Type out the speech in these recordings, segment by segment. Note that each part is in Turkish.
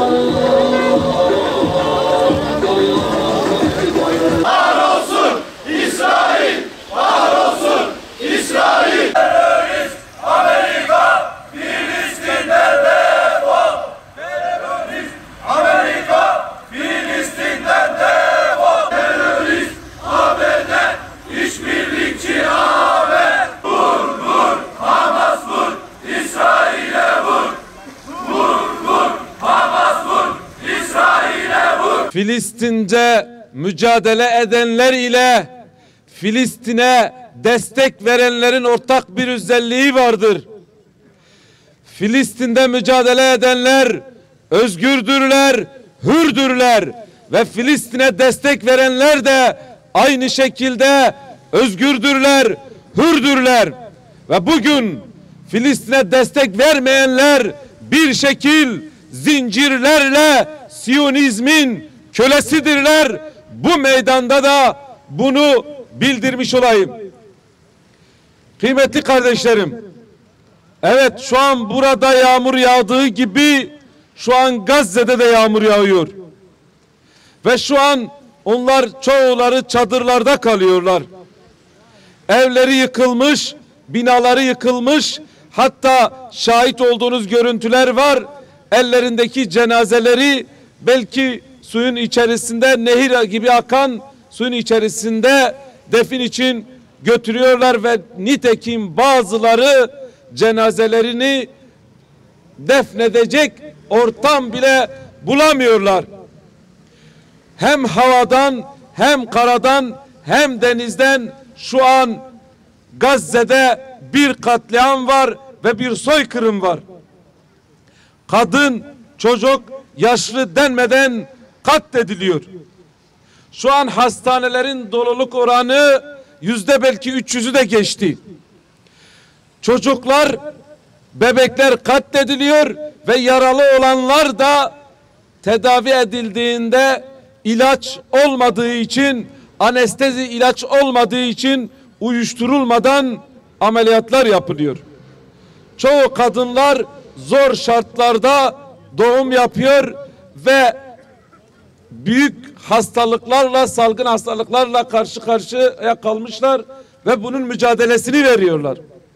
Kahrolsun İsrail! Kahrolsun İsrail! Terörist Amerika! Filistin'den defol! Terörist Amerika! Filistin'den defol! Terörist ABD! İşbirlikçi AB! Vur vur! Hamas vur! İsrail'e vur! Vur vur! Hamas vur! İsrail'e vur! Filistin'de mücadele edenler ile Filistin'e destek verenlerin ortak bir özelliği vardır. Filistin'de mücadele edenler özgürdürler, hürdürler ve Filistin'e destek verenler de aynı şekilde özgürdürler, hürdürler. Ve bugün Filistin'e destek vermeyenler bir şekil zincirlerle Siyonizmin kölesidirler. Bu meydanda da bunu bildirmiş olayım. Kıymetli kardeşlerim, evet şu an burada yağmur yağdığı gibi şu an Gazze'de de yağmur yağıyor. Ve şu an onlar çoğuları çadırlarda kalıyorlar. Evleri yıkılmış, binaları yıkılmış, hatta şahit olduğunuz görüntüler var. Ellerindeki cenazeleri belki suyun içerisinde, nehir gibi akan suyun içerisinde defin için götürüyorlar ve nitekim bazıları cenazelerini defnedecek ortam bile bulamıyorlar. Hem havadan, hem karadan, hem denizden şu an Gazze'de bir katliam var ve bir soykırım var. Kadın, çocuk, yaşlı denmeden katlediliyor. Şu an hastanelerin doluluk oranı belki 300'ü de geçti. Çocuklar, bebekler katlediliyor ve yaralı olanlar da tedavi edildiğinde ilaç olmadığı için, anestezi ilaç olmadığı için uyuşturulmadan ameliyatlar yapılıyor. Çoğu kadınlar zor şartlarda doğum yapıyor ve büyük hastalıklarla, salgın hastalıklarla karşı karşıya kalmışlar ve bunun mücadelesini veriyorlar.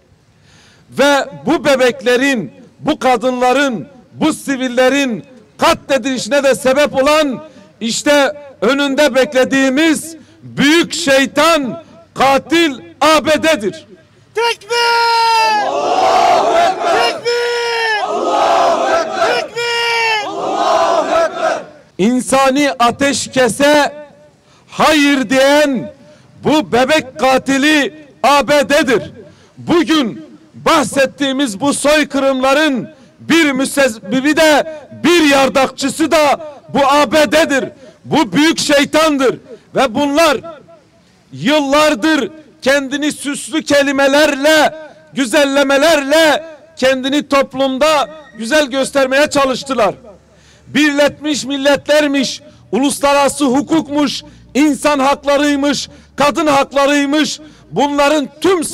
Ve bu bebeklerin, bu kadınların, bu sivillerin katledilişine de sebep olan işte önünde beklediğimiz büyük şeytan, katil ABD'dir. Tekbir! Allahu Ekber! Tekbir! Allahu Ekber! Tekbir! Allahu Ekber! İnsani ateşkese hayır diyen bu bebek katili ABD'dir. Bugün bahsettiğimiz bu soykırımların bir müsebbibi de, bir yardakçısı da bu ABD'dir. Bu büyük şeytandır ve bunlar yıllardır kendini süslü kelimelerle, güzellemelerle kendini toplumda güzel göstermeye çalıştılar. Birleşmiş Milletler'miş, uluslararası hukukmuş, insan haklarıymış, kadın haklarıymış. Bunların tüm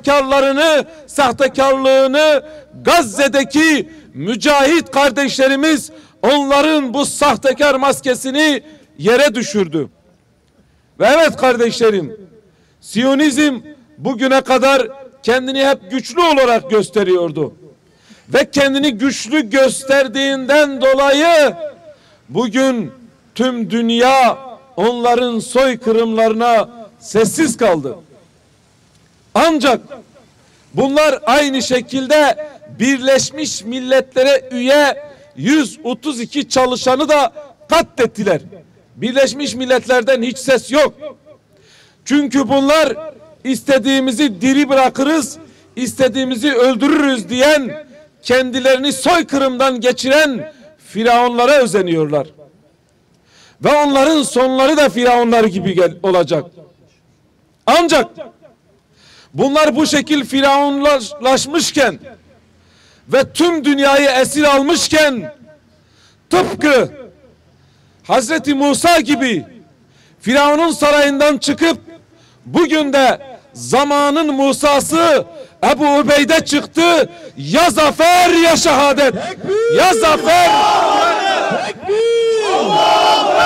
sahtekarlığını Gazze'deki mücahit kardeşlerimiz onların bu sahtekar maskesini yere düşürdü. Ve evet kardeşlerim, Siyonizm bugüne kadar kendini hep güçlü olarak gösteriyordu. Ve kendini güçlü gösterdiğinden dolayı bugün tüm dünya onların soykırımlarına sessiz kaldı. Ancak bunlar aynı şekilde Birleşmiş Milletler'e üye 132 çalışanı da katlettiler. Birleşmiş Milletler'den hiç ses yok. Çünkü bunlar istediğimizi diri bırakırız, istediğimizi öldürürüz diyen, kendilerini soykırımdan geçiren firavunlara özeniyorlar. Ve onların sonları da firavunlar gibi olacak. Ancak bunlar bu şekil firavunlaşmışken ve tüm dünyayı esir almışken, tıpkı Hazreti Musa gibi Firavun'un sarayından çıkıp bugün de zamanın Musa'sı Ebu Ubeyde çıktı. Ya zafer ya şehadet. Ya zafer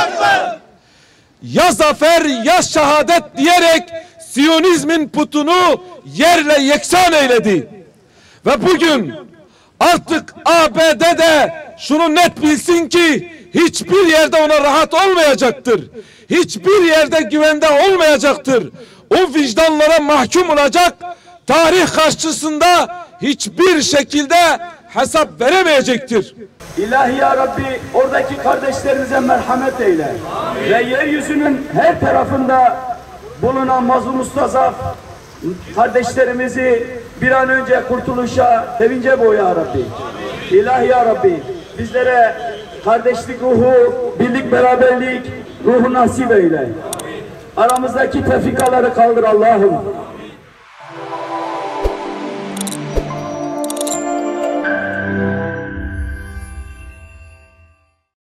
Ekber! Ya zafer ya şehadet diyerek Siyonizmin putunu yerle yeksan eyledi. Ve bugün artık ABD de şunu net bilsin ki hiçbir yerde ona rahat olmayacaktır. Hiçbir yerde güvende olmayacaktır. O vicdanlara mahkum olacak. Tarih karşısında hiçbir şekilde hesap veremeyecektir. İlahi ya Rabbi oradaki kardeşlerimize merhamet eyle. Amin. Ve yeryüzünün her tarafında bulunan mazlum mustazaf kardeşlerimizi bir an önce kurtuluşa, sevince boy ya Rabbi. Amin. İlahi ya Rabbi bizlere kardeşlik ruhu, birlik beraberlik ruhu nasip eyle. Amin. Aramızdaki tefrikaları kaldır Allah'ım.